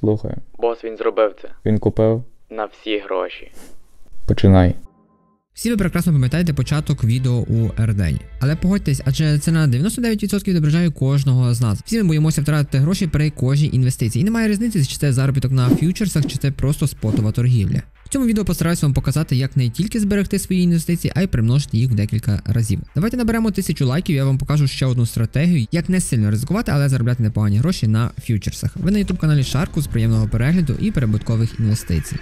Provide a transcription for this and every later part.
Слухаю. Бос, він зробив це. Він купив? На всі гроші. Починай. Всі ви прекрасно пам'ятаєте початок відео у Ердені. Але погодьтесь, адже це на 99% відображає кожного з нас. Всі ми боїмося втратити гроші при кожній інвестиції. І немає різниці, чи це заробіток на ф'ючерсах, чи це просто спотова торгівля. В цьому відео постараюсь вам показати, як не тільки зберегти свої інвестиції, а й примножити їх в декілька разів. Давайте наберемо 1000 лайків, я вам покажу ще одну стратегію, як не сильно ризикувати, але заробляти непогані гроші на ф'ючерсах. Ви на YouTube каналі Шарку, з приємного перегляду і прибуткових інвестицій.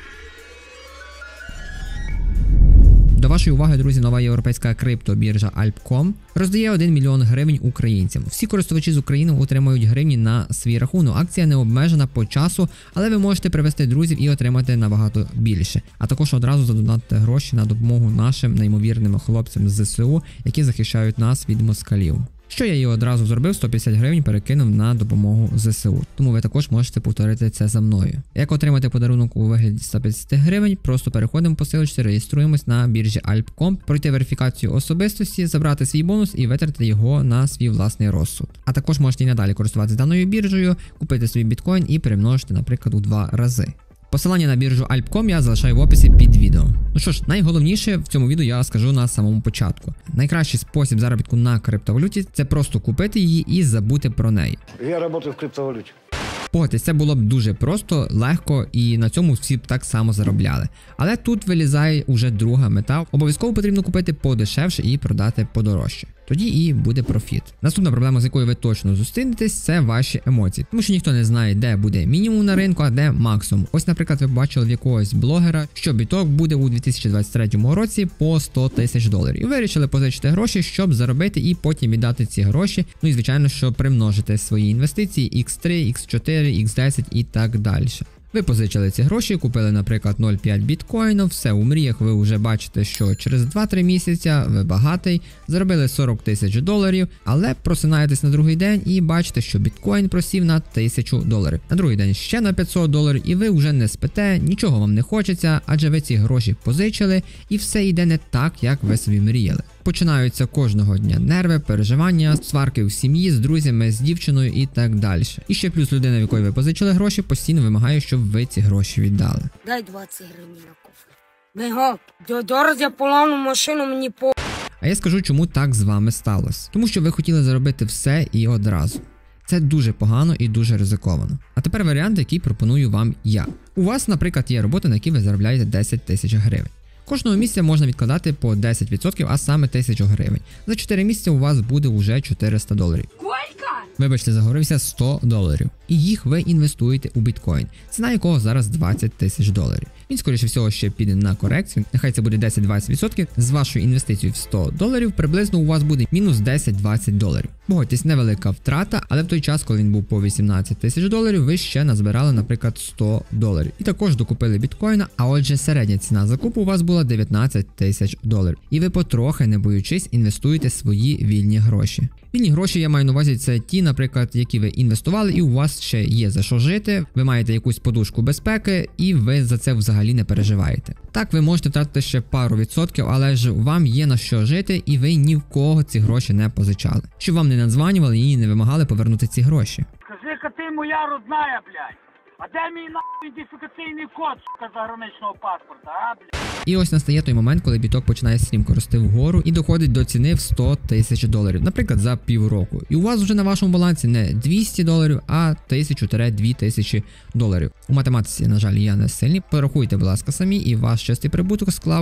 До вашої уваги, друзі, нова європейська криптобіржа Alp.com роздає 1 мільйон гривень українцям. Всі користувачі з України отримають гривні на свій рахунок. Акція не обмежена по часу, але ви можете привести друзів і отримати набагато більше. А також одразу задонатити гроші на допомогу нашим неймовірним хлопцям з ЗСУ, які захищають нас від москалів. Що я її одразу зробив, 150 гривень перекинув на допомогу ЗСУ. Тому ви також можете повторити це за мною. Як отримати подарунок у вигляді 150 гривень, просто переходимо по силочці, реєструємось на біржі Alp.com, пройти верифікацію особистості, забрати свій бонус і витратити його на свій власний розсуд. А також можете і надалі користуватися даною біржею, купити собі біткоін і перемножити, наприклад, у 2 рази. Посилання на біржу Alp.com я залишаю в описі під відео. Ну що ж, найголовніше в цьому відео я скажу на самому початку. Найкращий спосіб заробітку на криптовалюті – це просто купити її і забути про неї. Я працюю в криптовалюті. Погодьтесь, це було б дуже просто, легко і на цьому всі б так само заробляли. Але тут вилізає уже друга мета. Обов'язково потрібно купити подешевше і продати подорожче. Тоді і буде профіт. Наступна проблема, з якою ви точно зустрінетесь, це ваші емоції. Тому що ніхто не знає, де буде мінімум на ринку, а де максимум. Ось, наприклад, ви побачили в якогось блогера, що біток буде у 2023 році по 100 тисяч доларів. І вирішили позичити гроші, щоб заробити і потім віддати ці гроші. Ну і звичайно, щоб примножити свої інвестиції X3, X4, X10 і так далі. Ви позичили ці гроші, купили, наприклад, 0,5 біткоїнів, все у мріях, ви вже бачите, що через 2-3 місяця ви багатий, заробили 40 тисяч доларів, але просинаєтесь на другий день і бачите, що біткоін просів на 1000 доларів. На другий день ще на 500 доларів і ви вже не спите, нічого вам не хочеться, адже ви ці гроші позичили і все йде не так, як ви собі мріяли. Починаються кожного дня нерви, переживання, сварки в сім'ї, з друзями, з дівчиною і так далі. І ще плюс людина, в якої ви позичили гроші, постійно вимагає, щоб ви ці гроші віддали. Дай 20 гривень на кофе. Бего, зараз я поламу машину, мені по... А я скажу, чому так з вами сталося. Тому що ви хотіли заробити все і одразу. Це дуже погано і дуже ризиковано. А тепер варіант, який пропоную вам я. У вас, наприклад, є робота, на якій ви заробляєте 10 тисяч гривень. Кожного місяця можна відкладати по 10%, а саме 1000 гривень. За 4 місяці у вас буде вже 400 доларів. Вибачте, заговорився, 100 доларів. І їх ви інвестуєте у біткоін, ціна якого зараз 20 тисяч доларів. Він, скоріше всього, ще піде на корекцію, нехай це буде 10-20%. З вашою інвестицією в 100 доларів приблизно у вас буде мінус 10-20 доларів. Погодьтесь, невелика втрата, але в той час, коли він був по 18 тисяч доларів, ви ще назбирали, наприклад, 100 доларів. І також докупили біткоїна, а отже середня ціна закупу у вас була 19 тисяч доларів. І ви потрохи, не боючись, інвестуєте свої вільні гроші. Вільні гроші, я маю на увазі, це ті, наприклад, які ви інвестували і у вас ще є за що жити, ви маєте якусь подушку безпеки і ви за це взагалі не переживаєте. Так, ви можете втратити ще пару відсотків, але ж вам є на що жити і ви ні в кого ці гроші не позичали. Щоб вам не надзванювали і не вимагали повернути ці гроші. Скажи-ка ти моя родная, блядь. А де мій ідентифікаційний код, сука, заграничного паспорта, а, блядь? І ось настає той момент, коли біток починає стрімко рости вгору і доходить до ціни в 100 тисяч доларів, наприклад, за півроку. І у вас вже на вашому балансі не 200 доларів, а 1000-2000 доларів. У математиці, на жаль, я не сильний. Порахуйте, будь ласка, самі, і ваш чистий прибуток склав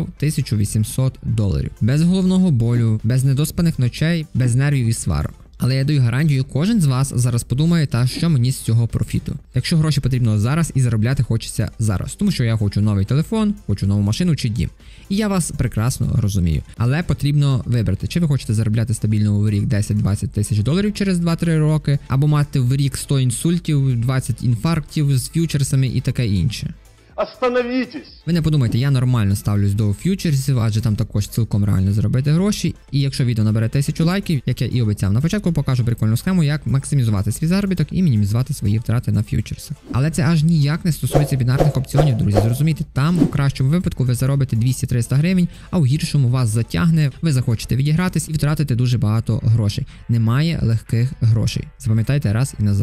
1800 доларів. Без головного болю, без недоспаних ночей, без нервів і сварок. Але я даю гарантію, кожен з вас зараз подумає, та що мені з цього профіту. Якщо гроші потрібно зараз і заробляти хочеться зараз, тому що я хочу новий телефон, хочу нову машину чи дім. І я вас прекрасно розумію. Але потрібно вибрати, чи ви хочете заробляти стабільно в рік 10-20 тисяч доларів через 2-3 роки, або мати в рік 100 інсультів, 20 інфарктів з ф'ючерсами і таке інше. Остановитесь! Ви не подумайте, я нормально ставлюсь до ф'ючерсів, адже там також цілком реально заробити гроші. І якщо відео набере 1000 лайків, як я і обіцяв на початку, покажу прикольну схему, як максимізувати свій заробіток і мінімізувати свої втрати на ф'ючерсах. Але це аж ніяк не стосується бінарних опціонів, друзі. Зрозумійте, там у кращому випадку ви заробите 200-300 гривень, а у гіршому вас затягне, ви захочете відігратись і втратите дуже багато грошей. Немає легких грошей. Запам'ятайте раз і назавжди.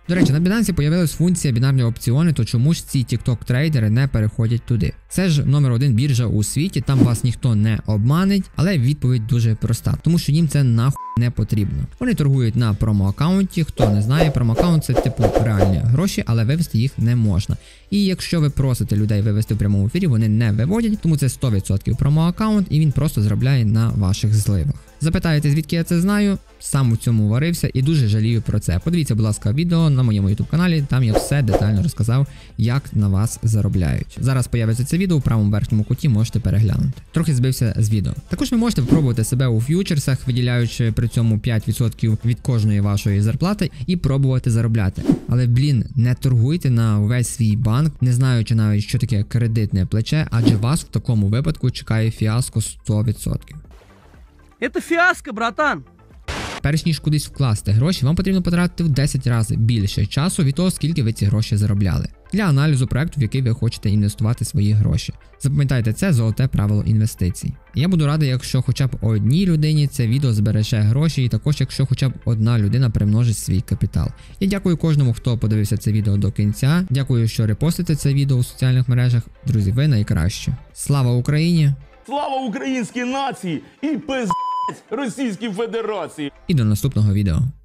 До речі, на Binance появилась функція бінарні опціони, то чому ж ці TikTok трейдери не переходять туди? Це ж номер 1 біржа у світі, там вас ніхто не обманить, але відповідь дуже проста, тому що їм це нахуй не потрібно. Вони торгують на промо-аккаунті, хто не знає, промо-аккаунт це типу реальні гроші, але вивести їх не можна. І якщо ви просите людей вивести в прямому ефірі, вони не виводять, тому це 100% промо-аккаунт і він просто заробляє на ваших зливах. Запитаєте, звідки я це знаю? Сам у цьому варився і дуже жалію про це. Подивіться, будь ласка, відео на моєму YouTube каналі, там я все детально розказав, як на вас заробляють. Зараз появиться це відео у правому верхньому куті, можете переглянути. Трохи збився з відео. Також ви можете спробувати себе у ф'ючерсах, виділяючи при цьому 5% від кожної вашої зарплати і пробувати заробляти. Але, не торгуйте на увесь свій банк, не знаючи навіть, що таке кредитне плече, адже вас в такому випадку чекає фіаско 100%. Это фиаско, братан. Перш ніж кудись вкласти гроші, вам потрібно потратити в 10 разів більше часу від того, скільки ви ці гроші заробляли, для аналізу проекту, в який ви хочете інвестувати свої гроші. Запам'ятайте, це золоте правило інвестицій. Я буду радий, якщо хоча б одній людині це відео збереже гроші, і також якщо хоча б одна людина примножить свій капітал. Я дякую кожному, хто подивився це відео до кінця. Дякую, що репостите це відео у соціальних мережах. Друзі, ви найкращі. Слава Україні! Слава українській нації і пиздець Російській Федерації! І до наступного відео.